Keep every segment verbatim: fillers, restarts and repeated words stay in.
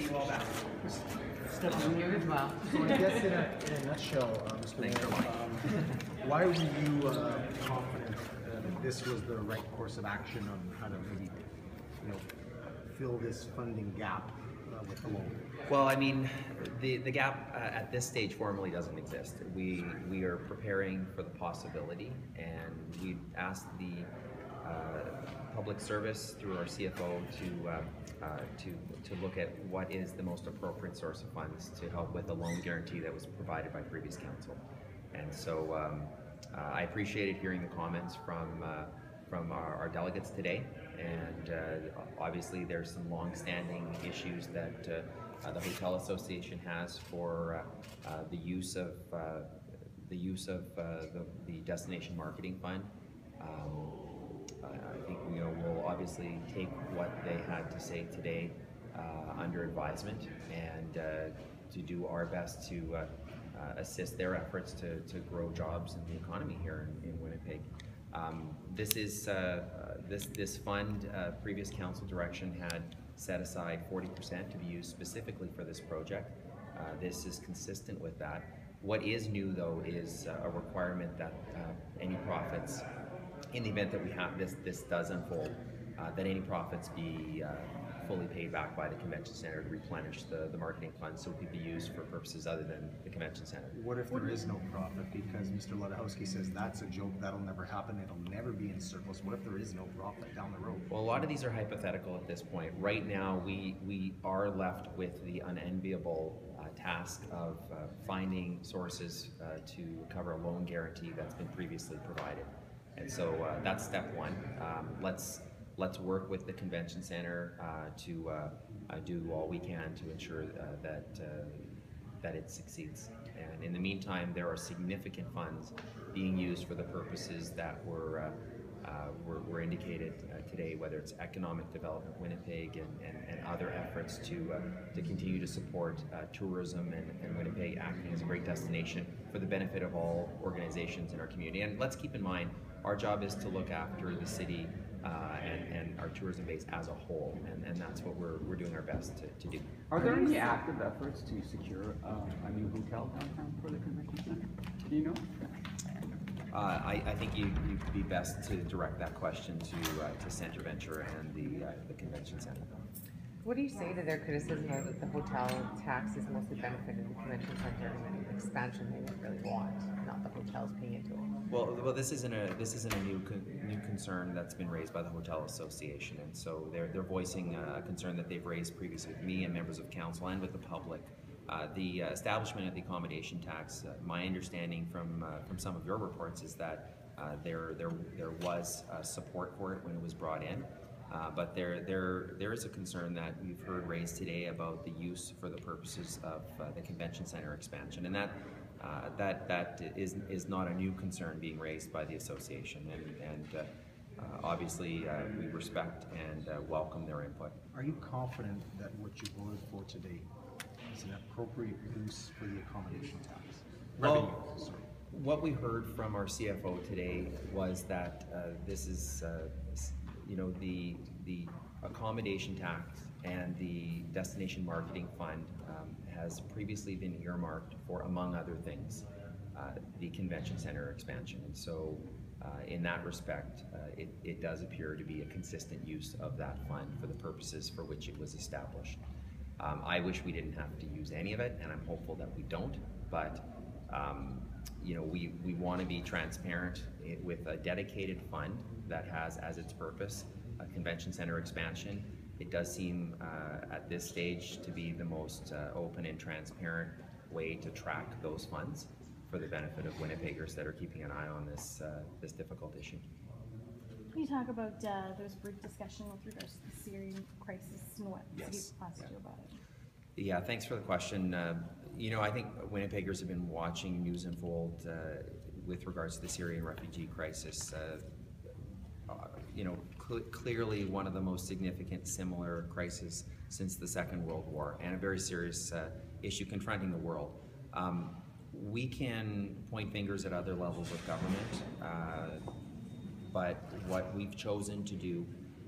see you all back. I'm here as well. So I guess in a, in a nutshell, uh, Mister Mayor, um, why were you uh, confident uh, that this was the right course of action on how to maybe, you know, fill this funding gap uh, with the loan? Well, I mean, the the gap uh, at this stage formally doesn't exist. We we are preparing for the possibility, and we asked the uh, public service through our C F O to uh, uh, to to look at what is the most appropriate source of funds to help with the loan guarantee that was provided by previous council. And so um, uh, I appreciated hearing the comments from uh, from our, our delegates today, and uh, obviously there's some long-standing issues that uh, uh, the Hotel Association has for uh, uh, the use of uh, the use of uh, the, the Destination Marketing Fund. Um, I think you know we'll obviously take what they had to say today uh, under advisement, and uh, to do our best to uh, uh, assist their efforts to, to grow jobs in the economy here in, in Winnipeg. Um, this is uh, uh, this this fund. Uh, previous council direction had set aside forty percent to be used specifically for this project. Uh, this is consistent with that. What is new, though, is uh, a requirement that uh, any profits, in the event that we have this this does unfold, uh, that any profits be uh, fully paid back by the convention center to replenish the, the marketing fund, so it could be used for purposes other than the convention center. What if there is no profit? Because Mister Ledachowski says that's a joke, that'll never happen, it'll never be in surplus. What if there is no profit down the road? Well, a lot of these are hypothetical at this point. Right now, we, we are left with the unenviable uh, task of uh, finding sources uh, to cover a loan guarantee that's been previously provided. And so uh, that's step one. Um, let's let's work with the convention center uh, to uh, uh, do all we can to ensure uh, that uh, that it succeeds. And in the meantime, there are significant funds being used for the purposes that were uh, uh, were, were indicated uh, today, whether it's economic development, Winnipeg, and, and, and other efforts to uh, to continue to support uh, tourism and, and Winnipeg acting as a great destination for the benefit of all organizations in our community. And let's keep in mind, our job is to look after the city uh, and, and our tourism base as a whole, and, and that's what we're, we're doing our best to, to do. Are there any active efforts to secure uh, a new hotel downtown for the convention center? Do you know? Uh, I, I think you, you'd be best to direct that question to uh, to Centre Venture and the, uh, the convention center. What do you say to their criticism that the hotel tax is mostly benefiting the convention center and the expansion they don't really want, not the hotels paying into it? Well, well, this isn't a this isn't a new con new concern that's been raised by the Hotel Association, and so they're they're voicing a concern that they've raised previously with me and members of council and with the public. Uh, the uh, establishment of the accommodation tax. Uh, my understanding from uh, from some of your reports is that uh, there there there was uh, support for it when it was brought in. Uh, but there, there, there is a concern that we've heard raised today about the use for the purposes of uh, the convention center expansion, and that uh, that that is is not a new concern being raised by the association, and and uh, uh, obviously uh, we respect and uh, welcome their input. Are you confident that what you voted for today is an appropriate use for the accommodation tax? Well, Revenue, sorry. What we heard from our C F O today was that uh, this is. Uh, you know, the the accommodation tax and the destination marketing fund um, has previously been earmarked for, among other things, uh, the convention center expansion. And so uh, in that respect, uh, it, it does appear to be a consistent use of that fund for the purposes for which it was established. Um, I wish we didn't have to use any of it, and I'm hopeful that we don't, but um, you know, we, we want to be transparent with a dedicated fund that has as its purpose a convention center expansion. It does seem uh, at this stage to be the most uh, open and transparent way to track those funds for the benefit of Winnipeggers that are keeping an eye on this uh, this difficult issue. Can you talk about, uh, there was a brief discussion with regards to the Syrian crisis and what the Yes. city plans to do about it? Yeah, thanks for the question. Uh, you know, I think Winnipeggers have been watching news unfold uh, with regards to the Syrian refugee crisis. Uh, uh, you know, cl clearly one of the most significant similar crises since the Second World War, and a very serious uh, issue confronting the world. Um, we can point fingers at other levels of government, uh, but what we've chosen to do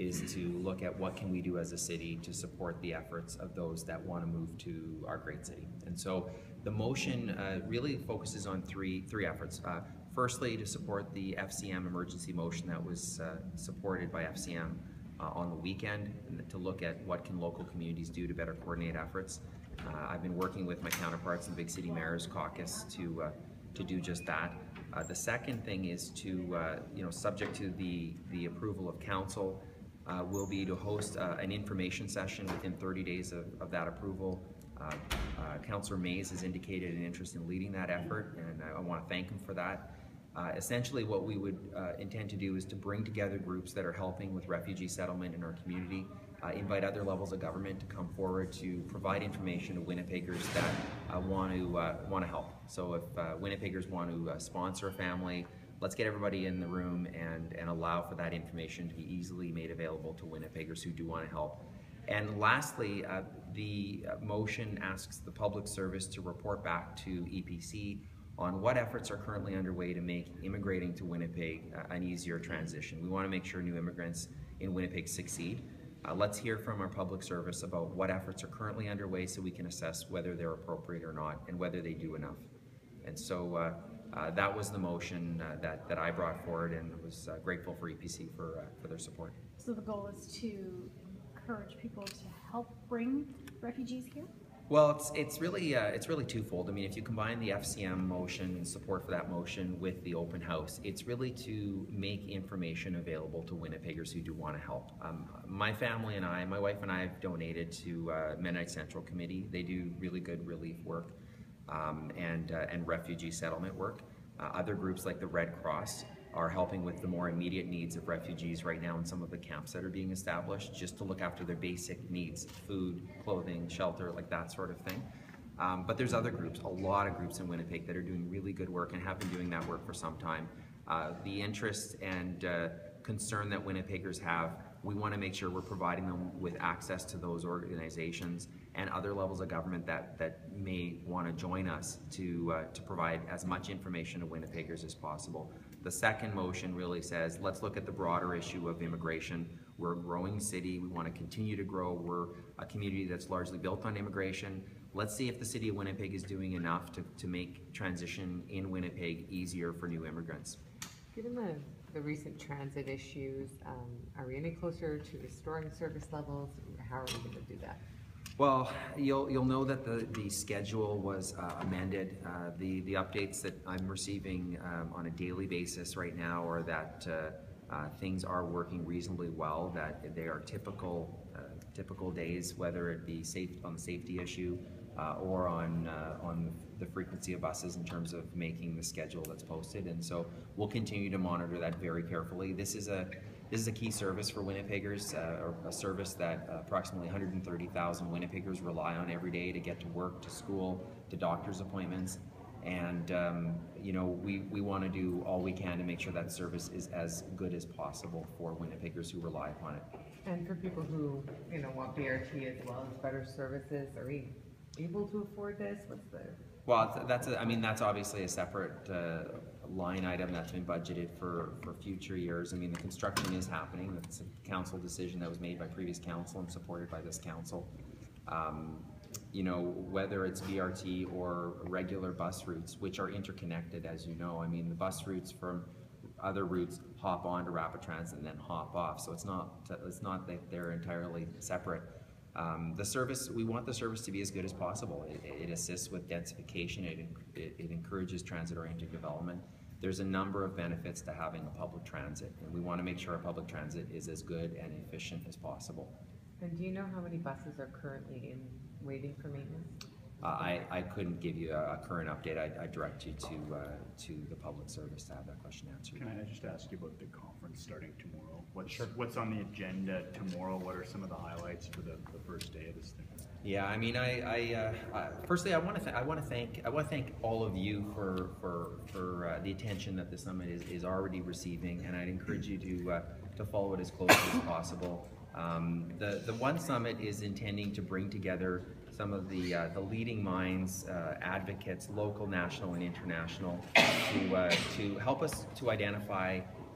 is to look at what can we do as a city to support the efforts of those that want to move to our great city. And so the motion uh, really focuses on three three efforts. Uh, firstly, to support the F C M emergency motion that was uh, supported by F C M uh, on the weekend, and to look at what can local communities do to better coordinate efforts. Uh, I've been working with my counterparts in Big City Mayor's Caucus to uh, to do just that. Uh, the second thing is to, uh, you know, subject to the the approval of council, uh, will be to host uh, an information session within thirty days of, of that approval. Uh, uh, Councillor Mays has indicated an interest in leading that effort, and I, I want to thank him for that. Uh, essentially, what we would uh, intend to do is to bring together groups that are helping with refugee settlement in our community, uh, invite other levels of government to come forward to provide information to Winnipeggers that uh, want to uh, want to help. So if uh, Winnipeggers want to uh, sponsor a family, let's get everybody in the room and, and allow for that information to be easily made available to Winnipeggers who do want to help. And lastly, uh, the motion asks the public service to report back to E P C on what efforts are currently underway to make immigrating to Winnipeg uh, an easier transition. We want to make sure new immigrants in Winnipeg succeed. Uh, let's hear from our public service about what efforts are currently underway so we can assess whether they're appropriate or not and whether they do enough. And so uh, uh, that was the motion uh, that, that I brought forward, and was uh, grateful for E P C for, uh, for their support. So the goal is to encourage people to help bring refugees here? Well, it's it's really uh, it's really twofold. I mean, if you combine the F C M motion and support for that motion with the open house, it's really to make information available to Winnipeggers who do want to help. Um, my family and I, my wife and I, have donated to uh, Mennonite Central Committee. They do really good relief work um, and uh, and refugee settlement work. Uh, other groups like the Red Cross are helping with the more immediate needs of refugees right now in some of the camps that are being established, just to look after their basic needs, food, clothing, shelter, like that sort of thing. Um, but there's other groups, a lot of groups in Winnipeg that are doing really good work and have been doing that work for some time. Uh, the interest and uh, concern that Winnipeggers have, we want to make sure we're providing them with access to those organizations and other levels of government that, that may want to join us to, uh, to provide as much information to Winnipeggers as possible. The second motion really says, let's look at the broader issue of immigration. We're a growing city. We want to continue to grow. We're a community that's largely built on immigration. Let's see if the city of Winnipeg is doing enough to, to make transition in Winnipeg easier for new immigrants. Given the, the recent transit issues, um, are we any closer to restoring service levels? How are we going to do that? Well, you'll you'll know that the the schedule was uh, amended. Uh, the the updates that I'm receiving um, on a daily basis right now are that uh, uh, things are working reasonably well. That they are typical uh, typical days, whether it be safe on the safety issue uh, or on uh, on the frequency of buses in terms of making the schedule that's posted. And so we'll continue to monitor that very carefully. This is a This is a key service for Winnipeggers, uh, or a service that uh, approximately one hundred thirty thousand Winnipeggers rely on every day to get to work, to school, to doctor's appointments. And, um, you know, we, we want to do all we can to make sure that service is as good as possible for Winnipeggers who rely upon it. And for people who, you know, want B R T as well as better services, are we able to afford this? What's the... Well, that's a, I mean, that's obviously a separate uh, line item that's been budgeted for, for future years. I mean, the construction is happening. That's a council decision that was made by previous council and supported by this council. Um, you know, whether it's B R T or regular bus routes, which are interconnected, as you know. I mean, the bus routes from other routes hop on to rapid transit and then hop off. So it's not, it's not that they're entirely separate. Um, the service, we want the service to be as good as possible. It, it assists with densification, it, it, it encourages transit-oriented development. There's a number of benefits to having a public transit, and we want to make sure our public transit is as good and efficient as possible. And do you know how many buses are currently in waiting for maintenance? Uh, I, I couldn't give you a, a current update. I, I direct you to, uh, to the public service to have that question answered. Can I just ask you about the conference starting tomorrow? What's, sure. What's on the agenda tomorrow? What are some of the highlights for the, the first day of this thing? Yeah, I mean, I, I uh, uh, firstly, I want to, I want to thank, I want to thank all of you for, for, for uh, the attention that the summit is, is already receiving, and I'd encourage you to, uh, to follow it as closely as possible. Um, the, the One Summit is intending to bring together some of the, uh, the leading minds, uh, advocates, local, national, and international, to, uh, to help us to identify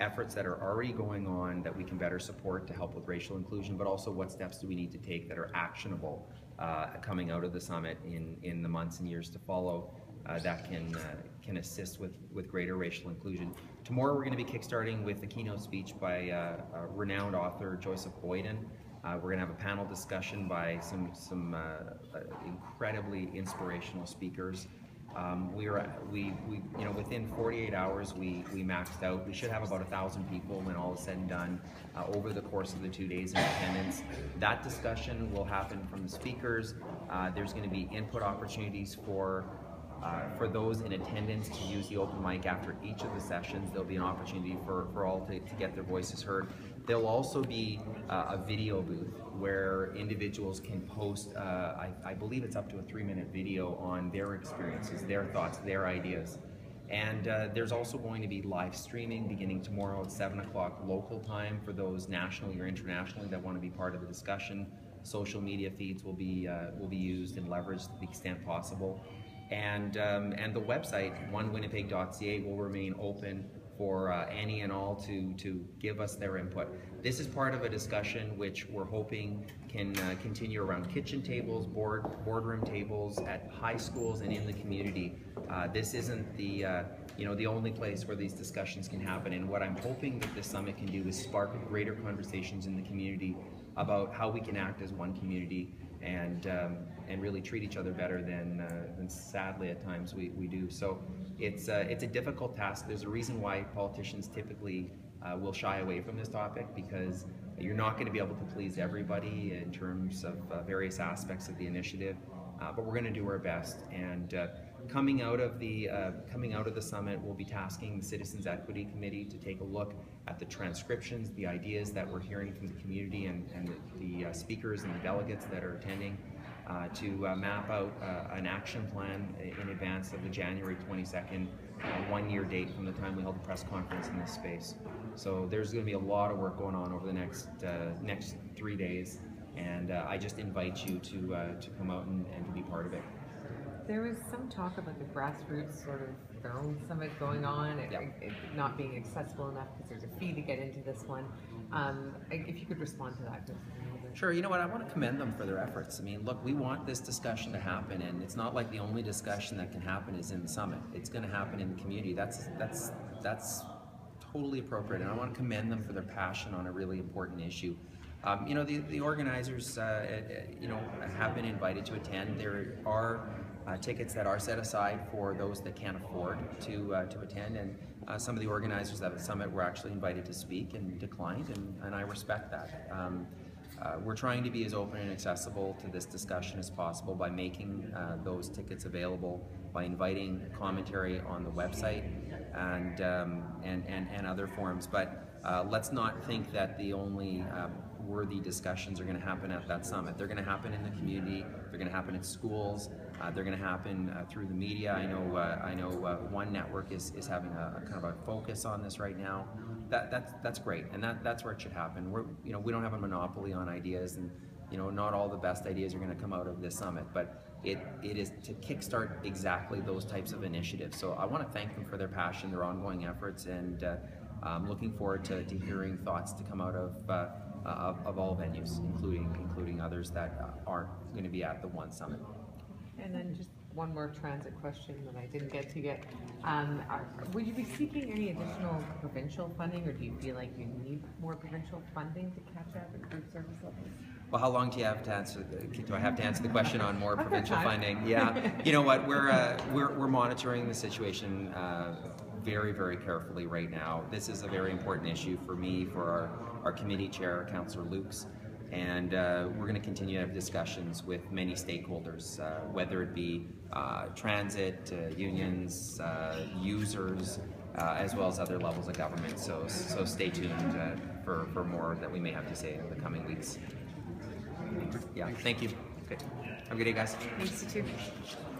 efforts that are already going on that we can better support to help with racial inclusion, but also what steps do we need to take that are actionable uh, coming out of the summit in, in the months and years to follow uh, that can, uh, can assist with, with greater racial inclusion. Tomorrow we're going to be kickstarting with a keynote speech by uh, a renowned author, Joseph Boyden. Uh, we're going to have a panel discussion by some, some uh, uh, incredibly inspirational speakers. Um, we are, we, we, you know, within forty-eight hours, we, we maxed out. We should have about a thousand people when all is said and done uh, over the course of the two days in attendance. That discussion will happen from the speakers. Uh, there's going to be input opportunities for uh, for those in attendance to use the open mic after each of the sessions. There'll be an opportunity for, for all to, to get their voices heard. There'll also be uh, a video booth where individuals can post, uh, I, I believe it's up to a three minute video on their experiences, their thoughts, their ideas. And uh, there's also going to be live streaming beginning tomorrow at seven o'clock local time for those nationally or internationally that want to be part of the discussion. Social media feeds will be, uh, will be used and leveraged to the extent possible. And, um, and the website, one winnipeg dot c a, will remain open for uh, any and all to, to give us their input. This is part of a discussion which we're hoping can uh, continue around kitchen tables, board, boardroom tables, at high schools and in the community. Uh, this isn't the, uh, you know, the only place where these discussions can happen, and what I'm hoping that this summit can do is spark greater conversations in the community about how we can act as one community and um, and really treat each other better than uh, than sadly at times we, we do. So it's uh, it's a difficult task. There's a reason why politicians typically uh, will shy away from this topic, because you're not going to be able to please everybody in terms of uh, various aspects of the initiative. Uh, but we're going to do our best. And uh, coming out of the uh, coming out of the summit, we'll be tasking the Citizens Equity Committee to take a look at the transcriptions, the ideas that we're hearing from the community and, and the, the uh, speakers and the delegates that are attending, uh, to uh, map out uh, an action plan in advance of the January twenty-second uh, one-year date from the time we held the press conference in this space. So there's going to be a lot of work going on over the next uh, next three days. And uh, I just invite you to uh, to come out and, and to be part of it. There was some talk about the grassroots sort of their own summit going on, it, Yep. it, it not being accessible enough because there's a fee to get into this one. Um, if you could respond to that. Sure. You know what? I want to commend them for their efforts. I mean, look, we want this discussion to happen, and it's not like the only discussion that can happen is in the summit. It's going to happen in the community. That's that's that's totally appropriate, and I want to commend them for their passion on a really important issue. Um, you know, the, the organizers, uh, you know, have been invited to attend. There are uh, tickets that are set aside for those that can't afford to uh, to attend, and uh, some of the organizers at the summit were actually invited to speak and declined, and, and I respect that. Um, uh, we're trying to be as open and accessible to this discussion as possible by making uh, those tickets available, by inviting commentary on the website and um, and, and, and other forums. But uh, let's not think that the only um, worthy discussions are going to happen at that summit. They're going to happen in the community. They're going to happen at schools. Uh, they're going to happen uh, through the media. I know. Uh, I know. Uh, One Network is, is having a, a kind of a focus on this right now. That that's that's great, and that that's where it should happen. We're you know we don't have a monopoly on ideas, and you know not all the best ideas are going to come out of this summit, but it it is to kickstart exactly those types of initiatives. So I want to thank them for their passion, their ongoing efforts, and uh, I'm looking forward to, to hearing thoughts to come out of. Uh, Uh, of, of all venues, including including others that uh, aren't going to be at the One Summit. And then just one more transit question that I didn't get to yet. Um, are, would you be seeking any additional provincial funding, or do you feel like you need more provincial funding to catch up at group service levels? Well, how long do you have to answer? The, do I have to answer the question on more I've got provincial time. funding? Yeah, you know what? We're uh, we're we're monitoring the situation uh, very very carefully right now. This is a very important issue for me, for our our committee chair, Councillor Lukes, and uh, we're going to continue to have discussions with many stakeholders, uh, whether it be uh, transit, uh, unions, uh, users, uh, as well as other levels of government. So so stay tuned uh, for for more that we may have to say in the coming weeks. Yeah, thank you. Okay. Have a good day, guys. Thanks, you too.